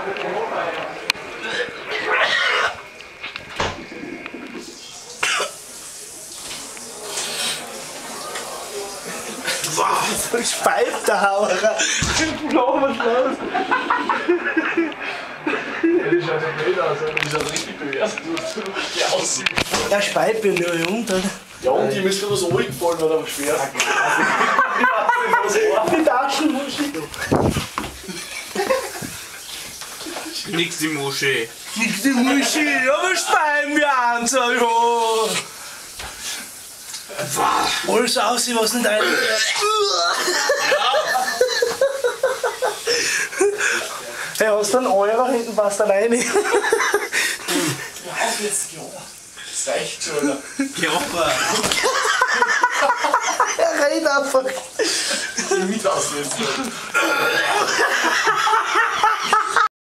Was pfeift der Hauer? Blau, was los? Das schaut ja blöd aus, das schaut richtig bewertet aus. Der speit mir nur runter. Ja, und die müsste was angefallen, weil aber schwer. Die Taschenmuschi. Nix die Moschee. Nix die Muschi, aber speien wir an, so ja. Alles aussieht, was nicht rein. Hey, hast du einen Euro hinten, passt da rein? Ja, auf jetzt, ja. Das reicht schon, oder? Klopper. Er rennt einfach. Mit aus jetzt.